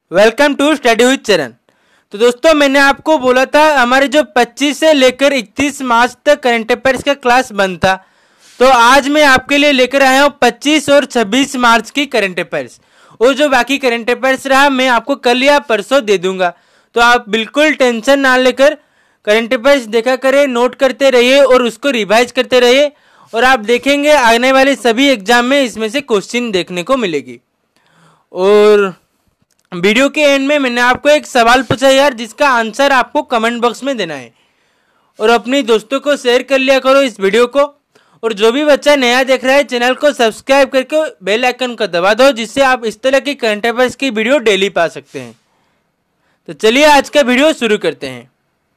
Welcome to study with चरण। तो दोस्तों, मैंने आपको बोला था हमारे जो 25 से लेकर 31 मार्च तक करंट अफेयर्स का क्लास बंद था। तो आज मैं आपके लिए लेकर आया हूँ 25 और 26 मार्च की करंट अफेयर्स। और जो बाकी करंट अफेयर्स रहा मैं आपको कल या परसों दे दूंगा। तो आप बिल्कुल टेंशन ना लेकर करंट अफेयर्स देखा करें, नोट करते रहिए और उसको रिवाइज करते रहिए, और आप देखेंगे आने वाले सभी एग्जाम में इसमें से क्वेश्चन देखने को मिलेगी। और वीडियो के एंड में मैंने आपको एक सवाल पूछा यार, जिसका आंसर आपको कमेंट बॉक्स में देना है। और अपने दोस्तों को शेयर कर लिया करो इस वीडियो को। और जो भी बच्चा नया देख रहा है, चैनल को सब्सक्राइब करके बेल आइकन को दबा दो, जिससे आप इस तरह की करंट अफेयर्स की वीडियो डेली पा सकते हैं। तो चलिए आज का वीडियो शुरू करते हैं।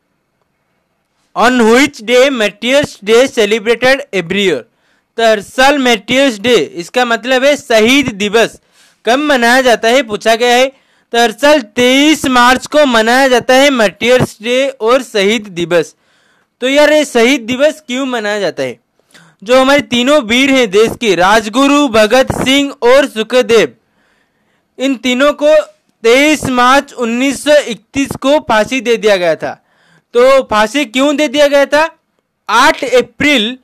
On which day mariners day celebrated every year. तो हर साल मैरियर्स डे, इसका मतलब है शहीद दिवस, कब मनाया जाता है पूछा गया है। तो हर साल 23 मार्च को मनाया जाता है मैरियर्स डे और शहीद दिवस। तो यार ये शहीद दिवस क्यों मनाया जाता है? जो हमारे तीनों वीर हैं देश के, राजगुरु, भगत सिंह और सुखदेव, इन तीनों को 23 मार्च 1931 को फांसी दे दिया गया था। तो फांसी क्यों दे दिया गया था? 8 अप्रैल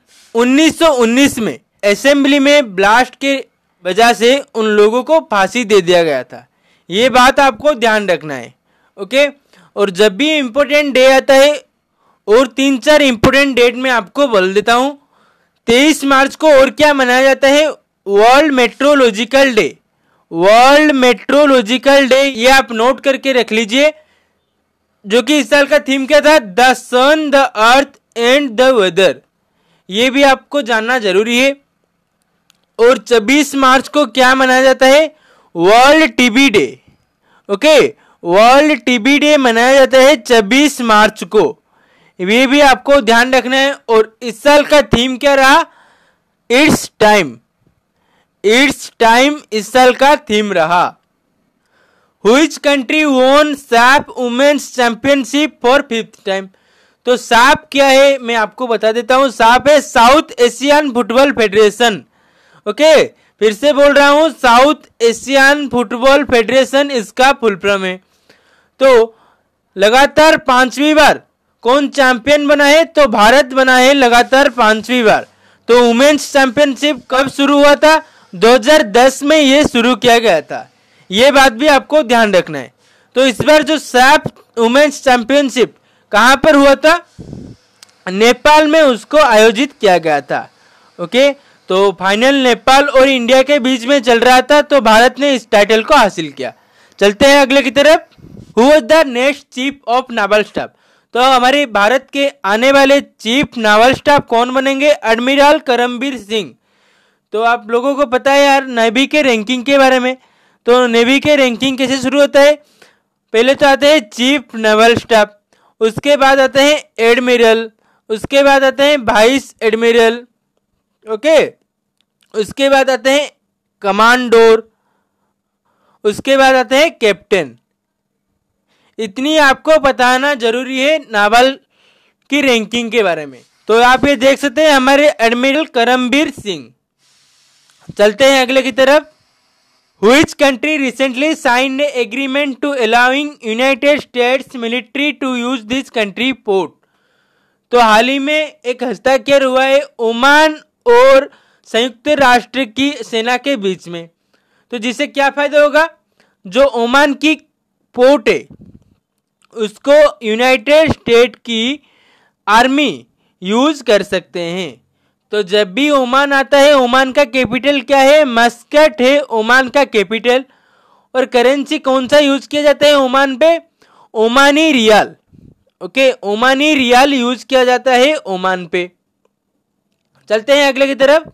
1919 में असेंबली में ब्लास्ट के वजह से उन लोगों को फांसी दे दिया गया था। ये बात आपको ध्यान रखना है, ओके। और जब भी इम्पोर्टेंट डे आता है, और 3-4 इम्पोर्टेंट डेट में आपको बोल देता हूँ। 23 मार्च को और क्या मनाया जाता है? World meteorological day. World meteorological day, ये आप नोट करके रख लीजिए, जो कि इस साल का थीम क्या था? The sun, the earth and the weather. ये भी आपको जानना जरूरी है। और 26 मार्च को क्या मनाया जाता है? World TB day, okay. World TB day मनाया जाता है 26 मार्च को। ये भी आपको ध्यान रखना है। और इस साल का थीम क्या रहा? It's time. इट्स टाइम इस साल का थीम रहा। Which country won SAFF women's championship for 5th time. तो सैप क्या है मैं आपको बता देता हूं। सैप है south Asian football federation, okay. फिर से बोल रहा हूं, साउथ एशियन फुटबॉल फेडरेशन इसका फुल फॉर्म है। तो लगातार 5वीं बार कौन चैंपियन बना है? तो भारत बना है लगातार 5वीं बार। तो वुमेन्स चैंपियनशिप कब शुरू हुआ था? 2010 में ये शुरू किया गया था। ये बात भी आपको ध्यान रखना है। तो इस बार जो सैप वुमेन्स चैंपियनशिप कहां पर हुआ था? नेपाल में उसको आयोजित किया गया था, ओके। तो फाइनल नेपाल और इंडिया के बीच में चल रहा था, तो भारत ने इस टाइटल को हासिल किया। चलते हैं अगले की तरफ। Who was the next chief of naval staff. तो हमारे भारत के आने वाले चीफ नावल स्टाफ कौन बनेंगे? एडमिरल करमबीर सिंह। तो आप लोगों को पता है यार नेवी के रैंकिंग के बारे में। तो नेवी के रैंकिंग कैसे शुरू होता है? पहले तो आते हैं चीफ नावल स्टाफ, उसके बाद आते हैं एडमिरल, उसके बाद आते हैं वाइस एडमिरल, ओके। उसके बाद आते हैं कमांडोर, उसके बाद आते हैं कैप्टन। इतनी आपको बताना जरूरी है नावल की रैंकिंग के बारे में। तो आप ये देख सकते हैं हमारे एडमिरल करमबीर सिंह। चलते हैं अगले की तरफ। Which country recently signed an agreement to allowing United States military to use this country port। तो हाल ही में एक हस्ताक्षर हुआ है ओमान और संयुक्त राष्ट्र की सेना के बीच में। तो जिससे क्या फायदा होगा? जो ओमान की पोर्ट है उसको यूनाइटेड स्टेट की आर्मी यूज कर सकते हैं। तो जब भी ओमान आता है, ओमान का कैपिटल क्या है? मस्कट है ओमान का कैपिटल। और करेंसी कौन सा यूज किया जाता है ओमान पे? Omani riyal, okay. Omani riyal use किया जाता है ओमान पे। चलते हैं अगले की तरफ।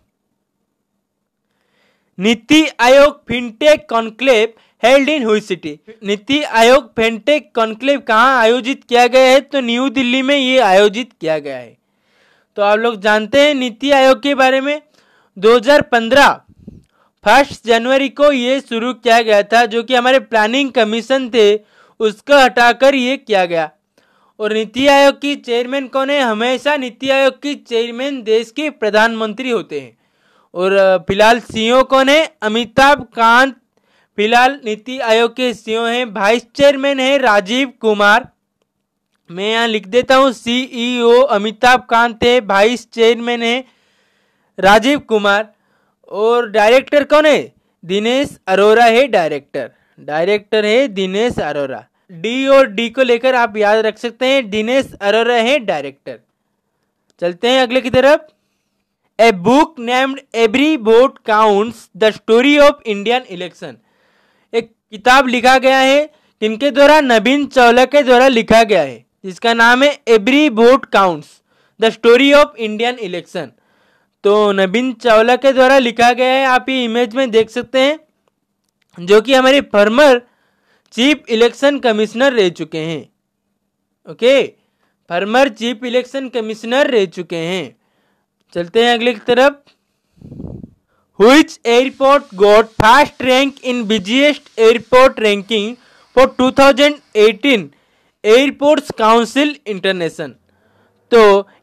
NITI Aayog fintech conclave held in which city. NITI Aayog fintech conclave कहाँ आयोजित किया गया है? तो न्यू दिल्ली में ये आयोजित किया गया है। तो आप लोग जानते हैं नीति आयोग के बारे में। 2015 1 जनवरी को ये शुरू किया गया था, जो कि हमारे प्लानिंग कमीशन थे उसको हटाकर ये किया गया। और नीति आयोग की चेयरमैन कौन है? हमेशा नीति आयोग की चेयरमैन देश के प्रधानमंत्री होते हैं। और फिलहाल सीईओ कौन है? अमिताभ कांत फिलहाल नीति आयोग के सीईओ हैं, वाइस चेयरमैन है राजीव कुमार। मैं यहाँ लिख देता हूँ, सीईओ अमिताभ कांत है, वाइस चेयरमैन है राजीव कुमार, और डायरेक्टर कौन है? दिनेश अरोरा है डायरेक्टर है दिनेश अरोरा। डी और डी को लेकर आप याद रख सकते हैं, दिनेश अरोरा है डायरेक्टर। चलते हैं अगले की तरफ। A book named every vote counts the story of Indian election. एक किताब लिखा गया है, किनके द्वारा? नवीन चावला के द्वारा लिखा गया है, जिसका नाम है every vote counts the story of Indian election. तो नवीन चावला के द्वारा लिखा गया है, आप ये इमेज में देख सकते हैं, जो कि हमारे फॉर्मर चीफ इलेक्शन कमिश्नर रह चुके हैं। Okay, former chief election commissioner रह चुके हैं। चलते हैं अगले की तरफ। Which airport got first rank in busiest airport ranking for 2018 airports council international? तो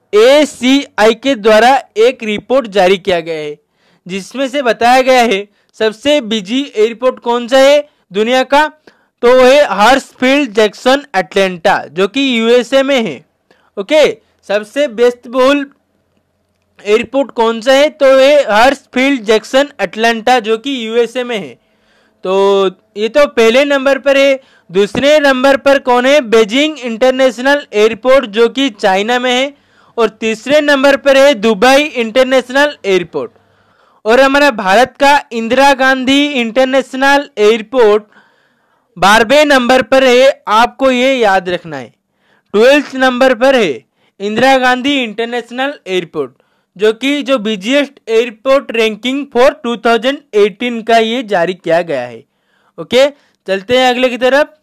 ACI के द्वारा एक रिपोर्ट जारी किया गया है, जिसमें से बताया गया है सबसे बिजी एयरपोर्ट कौन सा है दुनिया का? तो वो है हर्सफील्ड जैक्सन अटलांटा, जो कि यूएसए में है। ओके, सबसे व्यस्तबहुल एयरपोर्ट कौन सा है? तो ये हर्सफील्ड जैक्सन अटलांटा, जो कि यूएसए में है। तो ये तो पहले नंबर पर है। दूसरे नंबर पर कौन है? बीजिंग इंटरनेशनल एयरपोर्ट, जो कि चाइना में है। और तीसरे नंबर पर है दुबई इंटरनेशनल एयरपोर्ट। और हमारा भारत का इंदिरा गांधी इंटरनेशनल एयरपोर्ट 12वें नंबर पर है, आपको ये याद रखना है। 12th नंबर पर है इंदिरा गांधी इंटरनेशनल एयरपोर्ट, जो बिजिएस्ट एयरपोर्ट रैंकिंग फॉर 2018 का ये जारी किया गया है। ओके, चलते हैं अगले की तरफ।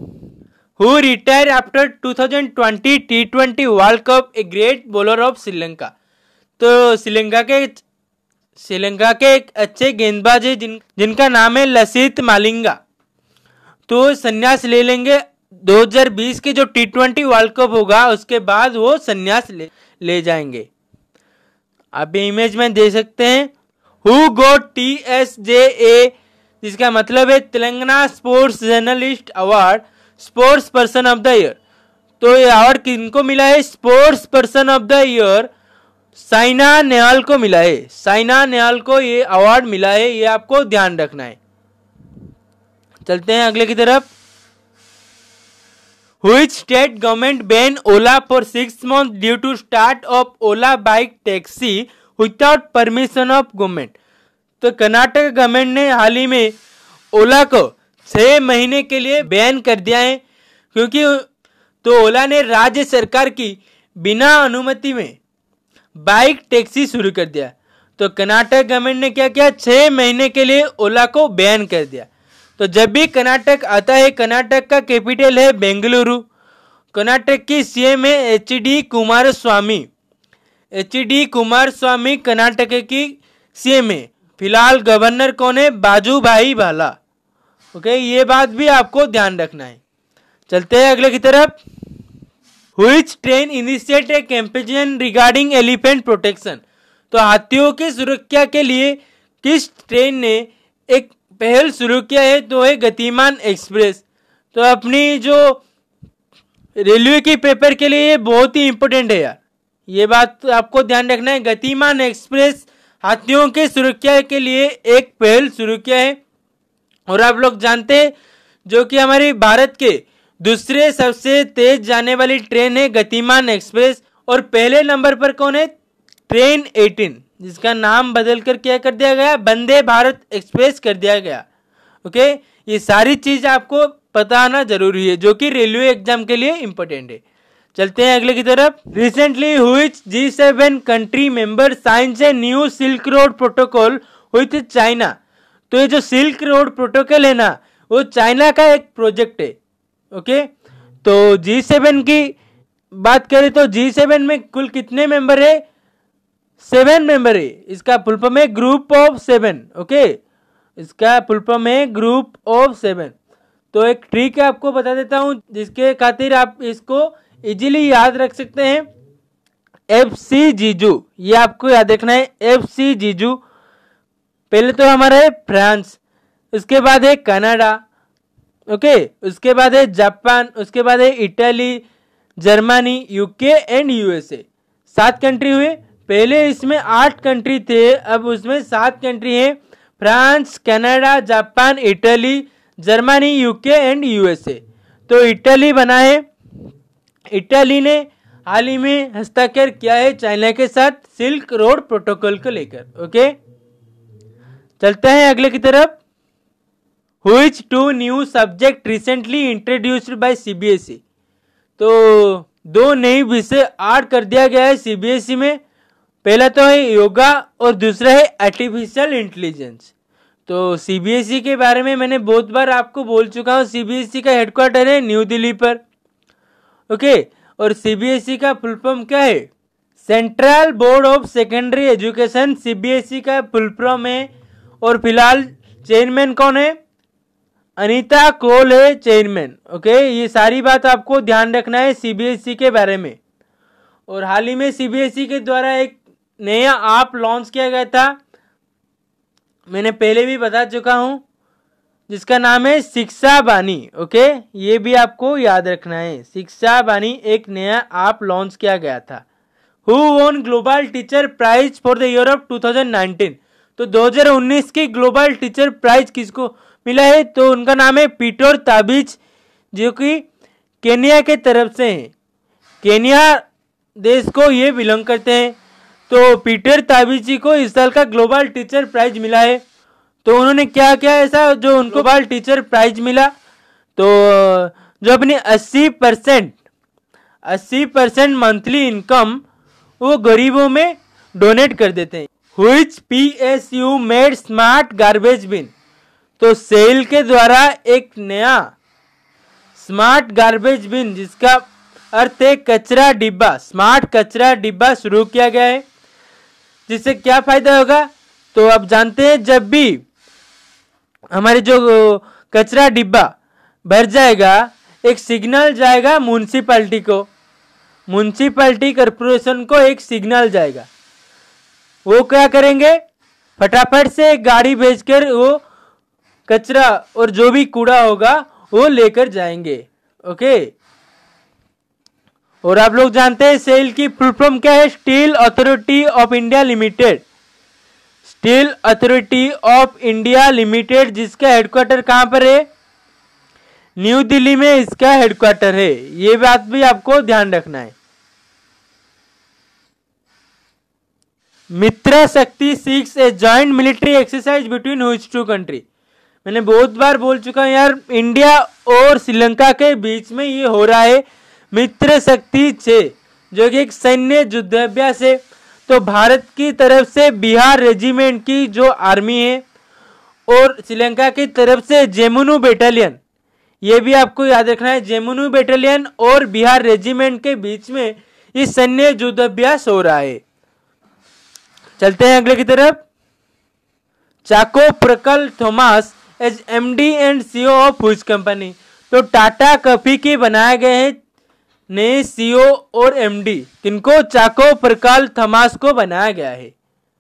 Who retire after 2020 T20 world cup a great bowler of Sri Lanka? तो श्रीलंका के एक अच्छे गेंदबाज है, जिनका नाम है लसित मालिंगा। तो संन्यास ले लेंगे 2020 के जो T20 वर्ल्ड कप होगा, उसके बाद वो संन्यास ले जाएंगे। आप ये इमेज में देख सकते हैं। हु गॉट TSJA, जिसका मतलब है Telangana sports journalist award sports person of the year. तो ये अवार्ड किनको मिला है? Sports person of the year Saina Nehwal को मिला है। साइना नेहवाल को ये अवार्ड मिला है, ये आपको ध्यान रखना है। चलते हैं अगले की तरफ। Which state government banned Ola for 6 months due to start of Ola bike taxi without permission of government? तो कर्नाटक गवर्नमेंट ने हाल ही में ओला को 6 महीने के लिए बैन कर दिया है, क्योंकि तो ओला ने राज्य सरकार की बिना अनुमति में बाइक टैक्सी शुरू कर दिया। तो कर्नाटक गवर्नमेंट ने क्या किया? 6 महीने के लिए ओला को बैन कर दिया। तो जब भी कर्नाटक आता है, कर्नाटक का कैपिटल है बेंगलुरु। कर्नाटक की सीएम है HD कुमारस्वामी। HD कुमारस्वामी कर्नाटक की सीएम है। फिलहाल गवर्नर कौन है? बाजूभाई भाला। ओके, ये बात भी आपको ध्यान रखना है। चलते हैं अगले की तरफ। Which train initiate a campaign regarding elephant protection? तो हाथियों की सुरक्षा के लिए किस ट्रेन ने एक पहल शुरू किया है? तो है गतिमान एक्सप्रेस। तो अपनी जो रेलवे की पेपर के लिए ये बहुत ही इंपॉर्टेंट है यार, ये बात आपको ध्यान रखना है। गतिमान एक्सप्रेस हाथियों की सुरक्षा के लिए एक पहल शुरू किया है। और आप लोग जानते हैं, जो कि हमारी भारत के दूसरे सबसे तेज जाने वाली ट्रेन है गतिमान एक्सप्रेस। और पहले नंबर पर कौन है? ट्रेन 18, जिसका नाम बदलकर क्या कर दिया गया? वंदे भारत एक्सप्रेस कर दिया गया। ओके, ये सारी चीज आपको पता आना जरूरी है, जो कि रेलवे एग्जाम के लिए इंपॉर्टेंट है। चलते हैं अगले की तरफ। Recently which G7 country member signs a new silk road protocol with China? तो ये जो सिल्क रोड प्रोटोकॉल है ना, वो चाइना का एक प्रोजेक्ट है। ओके, तो G7 की बात करें तो G7 में कुल कितने मेंबर है? 7 मेंबर है। इसका फुल फॉर्म है ग्रुप ऑफ 7। ओके, इसका फुल फॉर्म है ग्रुप ऑफ 7। तो एक ट्रिक आपको बता देता हूं, जिसके खातिर आप इसको इजीली याद रख सकते हैं। FC जीजू, ये आपको याद रखना है। FC जीजू पहले तो हमारा है फ्रांस, उसके बाद है कनाडा, ओके, उसके बाद है जापान, उसके बाद है Italy, Germany, UK and USA. 7 country हुए। पहले इसमें 8 कंट्री थे, अब उसमें 7 कंट्री है, France, Canada, Japan, Italy, Germany, UK and USA. तो इटली बना है। इटली ने हाल ही में हस्ताक्षर किया है चाइना के साथ सिल्क रोड प्रोटोकॉल को लेकर। ओके, चलते हैं अगले की तरफ। Which two new subject recently introduced by CBSE? तो 2 नई विषय ऐड कर दिया गया है सीबीएसई में। पहला तो है योगा और दूसरा है आर्टिफिशियल इंटेलिजेंस। तो सीबीएसई के बारे में मैंने बहुत बार आपको बोल चुका हूँ। सीबीएसई का हेडक्वार्टर है न्यू दिल्ली पर, ओके। और सीबीएसई का फुल फॉर्म क्या है? Central board of secondary education CBSE का फुल फॉर्म है। और फिलहाल चेयरमैन कौन है? अनीता कोल है चेयरमैन। ओके, ये सारी बात आपको ध्यान रखना है सीबीएसई के बारे में। और हाल ही में सीबीएसई के द्वारा एक नया ऐप लॉन्च किया गया था, मैंने पहले भी बता चुका हूं, जिसका नाम है शिक्षा बानी। ओके, ये भी आपको याद रखना है। शिक्षा बानी एक नया ऐप लॉन्च किया गया था। Who won global teacher prize for the year of 2019? तो 2019 की ग्लोबल टीचर प्राइज किसको मिला है? तो उनका नाम है पीटर ताबिज, जो कि केनिया के तरफ से हैं। केनिया देश को ये बिलोंग करते हैं। तो पीटर ताबिज जी को इस साल का ग्लोबल टीचर प्राइज मिला है। तो उन्होंने क्या किया ऐसा जो उनको ग्लोबल टीचर प्राइज मिला? तो जो अपनी 80% मंथली इनकम वो गरीबों में डोनेट कर देते हैं। Which PSU made smart garbage bin? तो सेल के द्वारा एक नया स्मार्ट गार्बेज बिन, जिसका अर्थ है कचरा डिब्बा, स्मार्ट कचरा डिब्बा शुरू किया गया है। जिससे क्या फायदा होगा? तो आप जानते हैं, जब भी हमारे जो कचरा डिब्बा भर जाएगा, एक सिग्नल जाएगा म्युनिसिपैलिटी को, म्युनिसिपैलिटी कॉर्पोरेशन को एक सिग्नल जाएगा। वो क्या करेंगे? फटाफट से एक गाड़ी भेजकर वो कचरा और जो भी कूड़ा होगा वो लेकर जाएंगे। ओके, और आप लोग जानते हैं सेल की फुल फॉर्म क्या है? Steel authority of India limited. Steel authority of India limited, जिसका हेडक्वार्टर कहां पर है? न्यू दिल्ली में इसका हेडक्वार्टर है। ये बात भी आपको ध्यान रखना है। Mitra Shakti 6 a joint military exercise between which two country? मैंने बहुत बार बोल चुका हूं यार, इंडिया और श्रीलंका के बीच में ये हो रहा है मित्र शक्ति 6, जो कि एक सैन्य युद्धाभ्यास है। तो भारत की तरफ से बिहार रेजिमेंट की जो आर्मी है और श्रीलंका की तरफ से जेमुनु बैटालियन, ये भी आपको याद रखना है। जेमुनु बैटालियन और बिहार रेजिमेंट के बीच में इस सैन्य युद्धाभ्यास हो रहा है। चलते हैं अगले की तरफ। Chacko Purackal Thomas as MD and CEO of which company? तो टाटा कॉफी के बनाए गए हैं नए सीईओ और एमडी। किनको? चाको प्रकल थॉमस को बनाया गया है।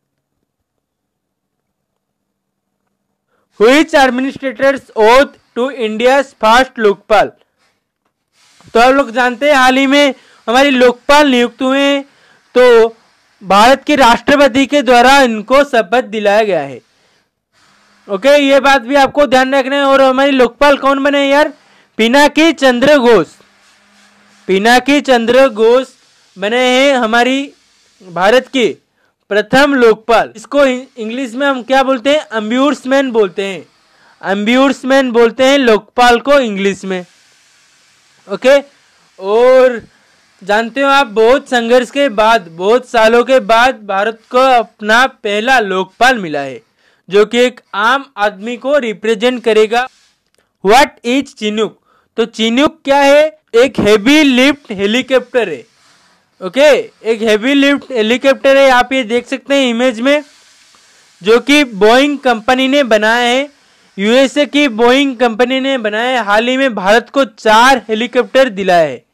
Which administrators oath to India first Lokpal? तो आप लोग जानते हैं हाल ही में हमारी लोकपाल नियुक्त हुए हैं। तो भारत के राष्ट्रपति के द्वारा इनको शपथ दिलाया गया है। ओके, ये बात भी आपको ध्यान रखना है। और हमारी लोकपाल कौन बने यार? पिनाकी चंद्र घोष। पिनाकी चंद्र घोष बने हैं हमारी भारत के प्रथम लोकपाल। इसको इंग्लिश में हम क्या बोलते हैं? अम्ब्यूड्समैन बोलते हैं। अम्ब्यूड्समैन बोलते हैं लोकपाल को इंग्लिश में। ओके, और जानते हो आप, बहुत संघर्ष के बाद, बहुत सालों के बाद भारत को अपना पहला लोकपाल मिला है, जो कि एक आम आदमी को रिप्रेजेंट करेगा। What is Chinook? तो चिनूक क्या है? एक हेवी लिफ्ट हेलीकॉप्टर है। ओके, एक हेवी लिफ्ट हेलीकॉप्टर है। आप ये देख सकते हैं इमेज में, जो कि बोइंग कंपनी ने बनाया है। यूएसए की बोइंग कंपनी ने बनाया है। हाल ही में भारत को 4 हेलीकॉप्टर दिलाया है।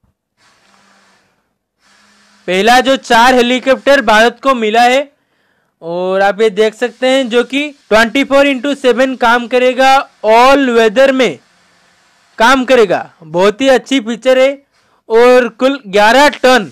पहला जो 4 हेलीकॉप्टर भारत को मिला है और आप ये देख सकते हैं जो कि 24/7 काम करेगा, ऑल वेदर में काम करेगा। बहुत ही अच्छी फीचर है और कुल 11 टन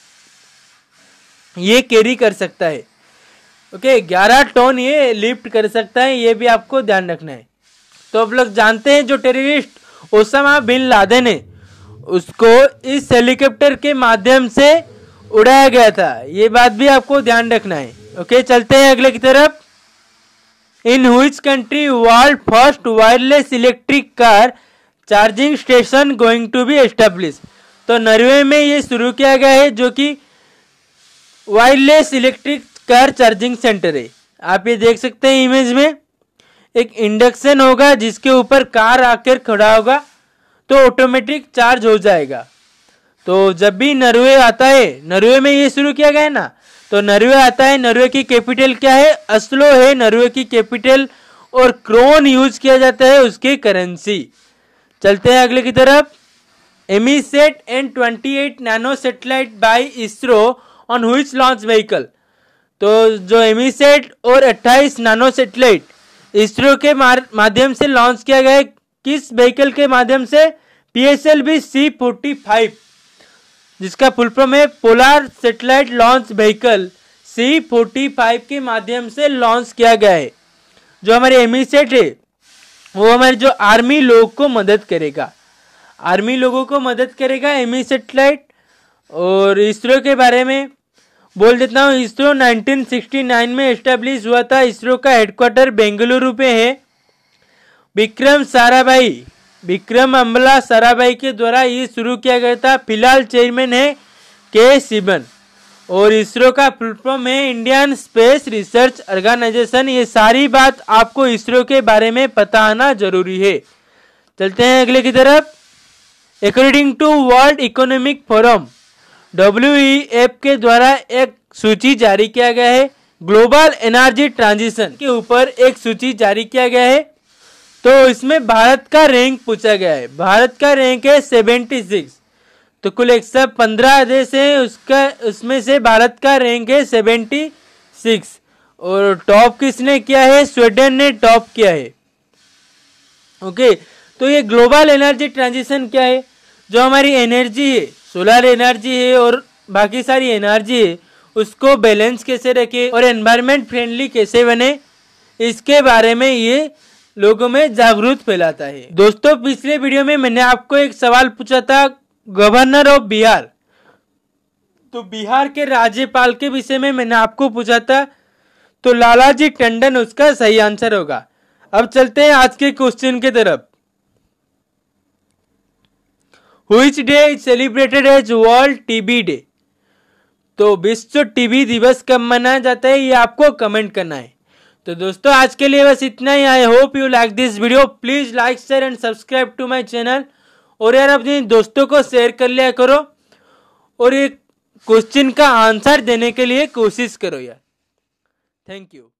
ये कैरी कर सकता है। ओके, 11 टन ये लिफ्ट कर सकता है, ये भी आपको ध्यान रखना है। तो आप लोग जानते हैं जो टेररिस्ट ओसामा बिन लादेन है उसको इस हेलीकॉप्टर के माध्यम से उड़ाया गया था, ये बात भी आपको ध्यान रखना है। ओके, चलते हैं अगले की तरफ। In which country world first wireless electric car charging station going to be establish. तो नॉर्वे में ये शुरू किया गया है जो कि wireless electric car charging centre है। आप ये देख सकते हैं इमेज में, एक इंडक्शन होगा जिसके ऊपर कार आकर खड़ा होगा तो ऑटोमेटिक चार्ज हो जाएगा। तो जब भी नॉर्वे आता है, नॉर्वे में ये शुरू किया गया है ना, तो नॉर्वे आता है, नॉर्वे की कैपिटल क्या है? अस्लो है नॉर्वे की कैपिटल, और क्रोन यूज किया जाता है उसकी करेंसी। चलते हैं अगले की तरफ। EMISAT N28 nano satellite by ISRO on which launch vehicle. तो जो एमीसेट और 28 नैनो सैटेलाइट इसरो के माध्यम से लॉन्च किया गया है, किस व्हीकल के माध्यम से? PSLV C45, जिसका फुल फॉर्म है polar satellite launch vehicle, C45 के माध्यम से लॉन्च किया गया है। जो हमारे एमीसेट है वो हमारे जो आर्मी लोग को मदद करेगा, आर्मी लोगों को मदद करेगा एमी सैटेलाइट। और इसरो के बारे में बोल देता हूँ, इसरो 1969 में एस्टेब्लिश हुआ था। इसरो का हेडक्वार्टर बेंगलुरु पे है। विक्रम अम्बला साराभाई के द्वारा ये शुरू किया गया था। फिलहाल चेयरमैन है के सिवन, और इसरो का फुल फॉर्म है इंडियन स्पेस रिसर्च ऑर्गेनाइजेशन। ये सारी बात आपको इसरो के बारे में पता आना जरूरी है। चलते हैं अगले की तरफ। According to world economic forum WEF के द्वारा एक सूची जारी किया गया है, ग्लोबल एनर्जी ट्रांजिशन के ऊपर एक सूची जारी किया गया है। तो इसमें भारत का रैंक पूछा गया है। भारत का रैंक है 76। तो कुल 115 देश है, उसमें से भारत का रैंक है 76। और टॉप किसने किया है? स्वीडन ने टॉप किया है। ओके, तो ये ग्लोबल एनर्जी ट्रांजिशन क्या है? जो हमारी एनर्जी है, सोलर एनर्जी है और बाकी सारी एनर्जी है, उसको बैलेंस कैसे रखे और एनवायरमेंट फ्रेंडली कैसे बने, इसके बारे में ये लोगों में जागरूक फैलाता है। दोस्तों, पिछले वीडियो में मैंने आपको एक सवाल पूछा था गवर्नर ऑफ बिहार, तो बिहार के राज्यपाल के विषय में मैंने आपको पूछा था, तो लालाजी टंडन उसका सही आंसर होगा। अब चलते हैं आज के क्वेश्चन की तरफ। Which day is celebrated as world TB day. तो विश्व टीबी दिवस कब मनाया जाता है, ये आपको कमेंट करना है। तो दोस्तों, आज के लिए बस इतना ही। I hope you like this video. Please like, share and subscribe to my channel. और यार अपने दोस्तों को शेयर कर लिया करो और ये क्वेश्चन का आंसर देने के लिए कोशिश करो यार। Thank you.